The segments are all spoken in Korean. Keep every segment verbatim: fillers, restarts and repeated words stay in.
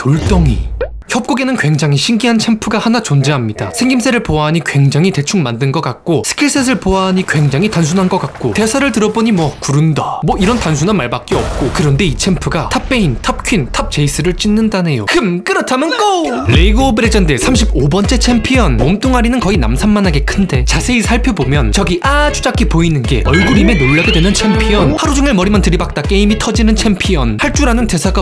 돌덩이. 협곡에는 굉장히 신기한 챔프가 하나 존재합니다. 생김새를 보아하니 굉장히 대충 만든 것 같고, 스킬셋을 보아하니 굉장히 단순한 것 같고, 대사를 들어보니 뭐 구른다 뭐 이런 단순한 말밖에 없고, 그런데 이 챔프가 탑베인, 탑퀸, 탑제이스를 찢는다네요. 흠, 그렇다면 고! 리그 오브 레전드 삼십오 번째 챔피언. 몸뚱아리는 거의 남산만하게 큰데 자세히 살펴보면 저기 아주 작게 보이는 게 얼굴임에 놀라게 되는 챔피언. 하루종일 머리만 들이박다 게임이 터지는 챔피언. 할 줄 아는 대사가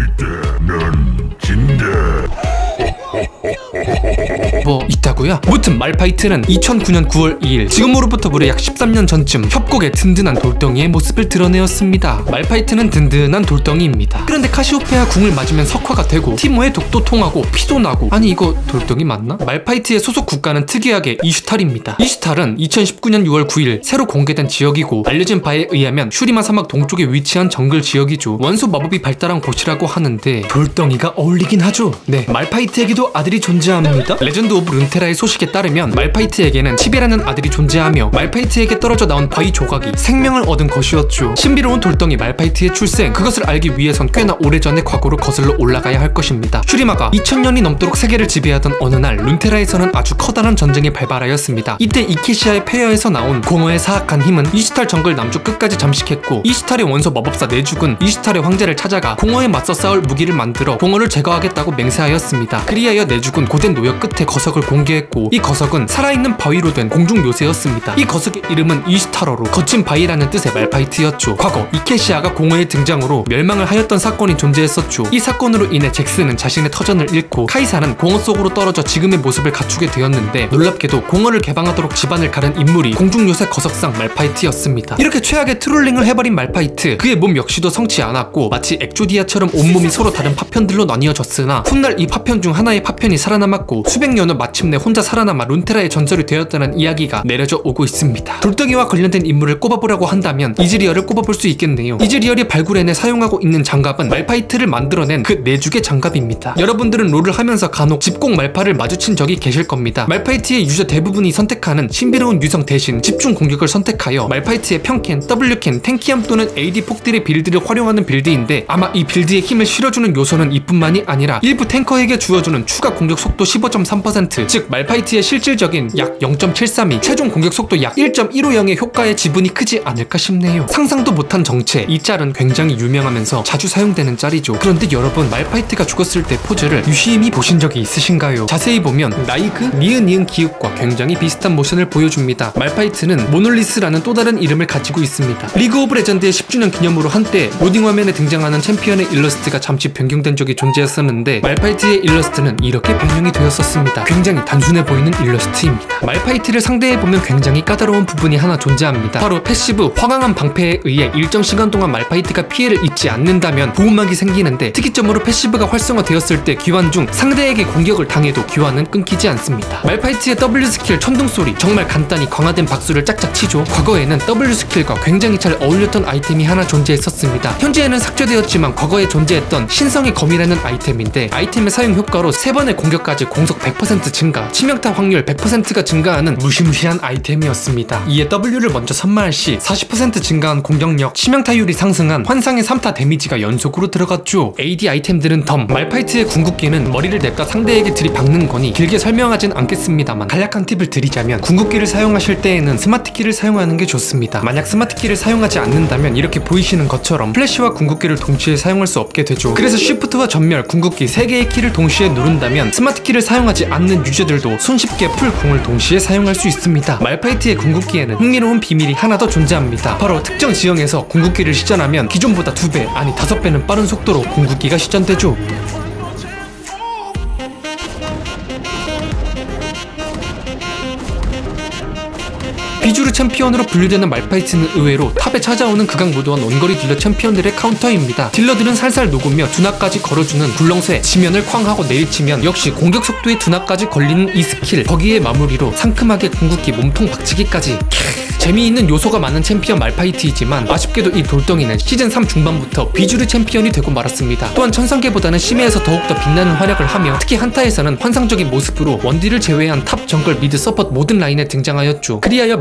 뭐 있다고요? 무튼 말파이트는 이천구 년 구월 이일, 지금으로부터 무려 약 십삼 년 전쯤 협곡의 든든한 돌덩이의 모습을 드러내었습니다. 말파이트는 든든한 돌덩이입니다. 그런데 카시오페아 궁을 맞으면 석화가 되고 티모의 독도 통하고 피도 나고, 아니 이거 돌덩이 맞나? 말파이트의 소속 국가는 특이하게 이슈탈입니다. 이슈탈은 이천십구 년 유월 구일 새로 공개된 지역이고, 알려진 바에 의하면 슈리마 사막 동쪽에 위치한 정글 지역이죠. 원소 마법이 발달한 곳이라고 하는데 돌덩이가 어울리긴 하죠. 네, 말파이트에게도 아들이 존재합니다. 레전드 오브 룬테라의 소식에 따르면 말파이트에게는 치베라는 아들이 존재하며, 말파이트에게 떨어져 나온 바위 조각이 생명을 얻은 것이었죠. 신비로운 돌덩이 말파이트의 출생, 그것을 알기 위해선 꽤나 오래전의 과거로 거슬러 올라가야 할 것입니다. 슈리마가 이천 년이 넘도록 세계를 지배하던 어느 날, 룬테라에서는 아주 커다란 전쟁이 발발하였습니다. 이때 이케시아의 폐허에서 나온 공허의 사악한 힘은 이슈탈 정글 남쪽 끝까지 잠식했고, 이슈탈의 원소 마법사 네죽은 이슈탈의 황제를 찾아가 공허에 맞서 싸울 무기를 만들어 공허를 제거하겠다고 맹세하였습니다. 그리하여 네죽은 고된 노역 끝에 거석을 공개했고, 이 거석은 살아있는 바위로 된 공중 요새였습니다. 이 거석의 이름은 이슈타러로 거친 바위라는 뜻의 말파이트였죠. 과거 이케시아가 공허의 등장으로 멸망을 하였던 사건이 존재했었죠. 이 사건으로 인해 잭스는 자신의 터전을 잃고, 카이사는 공허 속으로 떨어져 지금의 모습을 갖추게 되었는데, 놀랍게도 공허를 개방하도록 집안을 가른 인물이 공중 요새 거석상 말파이트였습니다. 이렇게 최악의 트롤링을 해버린 말파이트, 그의 몸 역시도 성치 않았고 마치 엑조디아처럼 온몸이 서로 다른 파편들로 나뉘어졌으나, 훗날 이 파편 중 하나의 파편이 살아남았고 수백 년 후 마침내 혼자 살아남아 룬테라의 전설이 되었다는 이야기가 내려져 오고 있습니다. 돌덩이와 관련된 인물을 꼽아보라고 한다면 이즈리얼을 꼽아볼 수 있겠네요. 이즈리얼이 발굴해내 사용하고 있는 장갑은 말파이트를 만들어낸 그 네죽의 장갑입니다. 여러분들은 롤을 하면서 간혹 집공 말파를 마주친 적이 계실 겁니다. 말파이트의 유저 대부분이 선택하는 신비로운 유성 대신 집중 공격을 선택하여 말파이트의 평캔, 더블유캔, 탱키함 또는 에이디 폭딜의 빌드를 활용하는 빌드인데, 아마 이 빌드의 힘을 실어주는 요소는 이뿐만이 아니라 일부 탱커에게 주어주는 추가 공격 속도 십오 점 삼 퍼센트, 즉 말파이트의 실질적인 약 영 점 칠삼이, 최종 공격 속도 약 일 점 일오영의 효과의 지분이 크지 않을까 싶네요. 상상도 못한 정체, 이 짤은 굉장히 유명하면서 자주 사용되는 짤이죠. 그런데 여러분, 말파이트가 죽었을 때 포즈를 유심히 보신 적이 있으신가요? 자세히 보면 나이그, 니은 니은 기읍과 굉장히 비슷한 모션을 보여줍니다. 말파이트는 모놀리스라는 또 다른 이름을 가지고 있습니다. 리그 오브 레전드의 십 주년 기념으로 한때 로딩 화면에 등장하는 챔피언의 일러스트가 잠시 변경된 적이 존재했었는데, 말파이트의 일러스트는 이렇게 변형이 되었었습니다. 굉장히 단순해 보이는 일러스트입니다. 말파이트를 상대해보면 굉장히 까다로운 부분이 하나 존재합니다. 바로 패시브 화강한 방패에 의해 일정 시간 동안 말파이트가 피해를 입지 않는다면 보호막이 생기는데, 특이점으로 패시브가 활성화되었을 때 귀환 중 상대에게 공격을 당해도 귀환은 끊기지 않습니다. 말파이트의 W 스킬 천둥소리, 정말 간단히 강화된 박수를 짝짝 치죠. 과거에는 W 스킬과 굉장히 잘 어울렸던 아이템이 하나 존재했었습니다. 현재에는 삭제되었지만 과거에 존재했던 신성의 검이라는 아이템인데, 아이템의 사용 효과로 세 번의 공격까지 공속 백 퍼센트 증가, 치명타 확률 백 퍼센트가 증가하는 무시무시한 아이템이었습니다. 이에 W를 먼저 선마할 시 사십 퍼센트 증가한 공격력, 치명타율이 상승한 환상의 삼 타 데미지가 연속으로 들어갔죠. 에이디 아이템들은 덤, 말파이트의 궁극기는 머리를 냅다 상대에게 들이박는 거니 길게 설명하진 않겠습니다만, 간략한 팁을 드리자면 궁극기를 사용하실 때에는 스마트키를 사용하는 게 좋습니다. 만약 스마트키를 사용하지 않는다면 이렇게 보이시는 것처럼 플래시와 궁극기를 동시에 사용할 수 없게 되죠. 그래서 쉬프트와 전멸, 궁극기 세 개의 키를 동시에 누른다면 스마트키를 사용하지 않는 유저들도 손쉽게 풀 궁을 동시에 사용할 수 있습니다. 말파이트의 궁극기에는 흥미로운 비밀이 하나 더 존재합니다. 바로 특정 지형에서 궁극기를 시전하면 기존보다 두 배, 아니 다섯 배는 빠른 속도로 궁극기가 시전되죠. 비주류 챔피언으로 분류되는 말파이트는 의외로 탑에 찾아오는 극악무도한 원거리 딜러 챔피언들의 카운터입니다. 딜러들은 살살 녹으며 두나까지 걸어주는 굴렁쇠, 지면을 쾅 하고 내리치면 역시 공격 속도에 두나까지 걸리는 이 스킬, 거기에 마무리로 상큼하게 궁극기 몸통 박치기까지. 재미있는 요소가 많은 챔피언 말파이트이지만 아쉽게도 이 돌덩이는 시즌 삼 중반부터 비주류 챔피언이 되고 말았습니다. 또한 천상계보다는 심해에서 더욱더 빛나는 활약을 하며, 특히 한타에서는 환상적인 모습으로 원딜을 제외한 탑, 정글, 미드, 서폿 모든 라인에 등장하였죠. 그리하여 말파이트는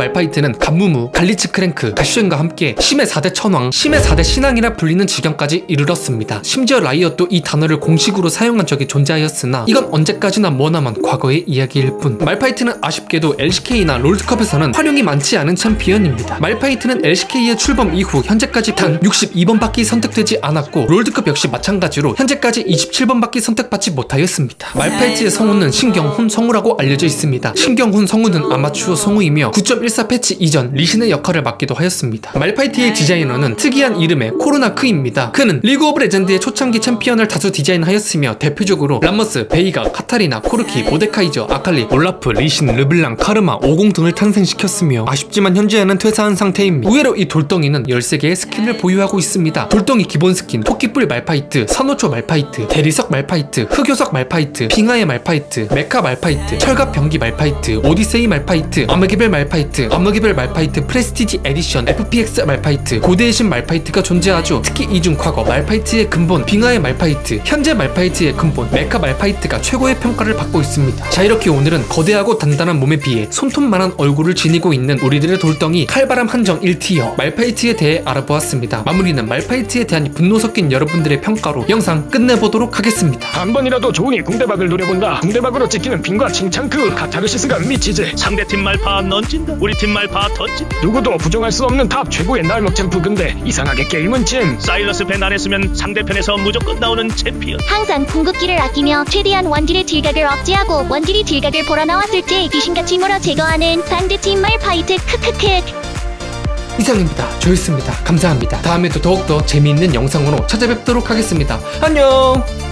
말파이트는 간무무, 갈리츠 크랭크, 가슈엔과 함께 심해 사 대 천왕, 심해 사 대 신왕이라 불리는 지경까지 이르렀습니다. 심지어 라이엇도 이 단어를 공식으로 사용한 적이 존재하였으나 이건 언제까지나 머나먼 과거의 이야기일 뿐. 말파이트는 아쉽게도 엘씨케이나 롤드컵에서는 활용이 많지 않은 챔피언입니다. 말파이트는 엘씨케이의 출범 이후 현재까지 단 육십이 번밖에 선택되지 않았고 롤드컵 역시 마찬가지로 현재까지 이십칠 번밖에 선택받지 못하였습니다. 말파이트의 성우는 신경훈 성우라고 알려져 있습니다. 신경훈 성우는 아마추어 성우이며 구 점 일사 패치 이전 리신의 역할을 맡기도 하였습니다. 말파이트의 디자이너는 특이한 이름의 코로나크입니다. 그는 리그 오브 레전드의 초창기 챔피언을 다수 디자인하였으며 대표적으로 람머스, 베이가, 카타리나, 코르키, 모데카이저, 아칼리, 올라프, 리신, 르블랑, 카르마, 오공 등을 탄생시켰으며 아쉽지만 현재는 퇴사한 상태입니다. 의외로 이 돌덩이는 열세 개의 스킨을 보유하고 있습니다. 돌덩이 기본 스킨, 토끼뿔 말파이트, 산호초 말파이트, 대리석 말파이트, 흑요석 말파이트, 빙하의 말파이트, 메카 말파이트, 철갑 병기 말파이트, 오디세이 말파이트, 암흑이별 말파이트, 암흑이별 말파이트 프레스티지 에디션, 에프피엑스 말파이트, 고대의 신 말파이트가 존재하죠. 특히 이 중 과거 말파이트의 근본, 빙하의 말파이트, 현재 말파이트의 근본, 메카 말파이트가 최고의 평가를 받고 있습니다. 자, 이렇게 오늘은 거대하고 단단한 몸에 비해 손톱만한 얼굴을 지니고 있는 우리들의 돌덩이 칼바람 한정 일 티어 말파이트에 대해 알아보았습니다. 마무리는 말파이트에 대한 분노 섞인 여러분들의 평가로 영상 끝내보도록 하겠습니다. 한 번이라도 좋으니 궁대박을 노려본다. 궁대박으로 찍히는 빙과 칭찬 그 카타르시스가 미치지. 상대팀 말파 넌진다. 우리 팀 말파 던진다. 누구도 부정할 수 없는 탑 최고의 날먹 챔프. 근데 이상하게 게임은 찜. 사일러스 밴 안 했으면 상대편에서 무조건 나오는 챔피언. 항상 궁극기를 아끼며 최대한 원딜의 딜각을 억제하고 원딜이 딜각을 보러 나왔을 때 귀신같이 몰아 제거하는 상대팀 말파이트. 크크크. 이상입니다. 조였습니다. 감사합니다. 다음에도 더욱더 재미있는 영상으로 찾아뵙도록 하겠습니다. 안녕.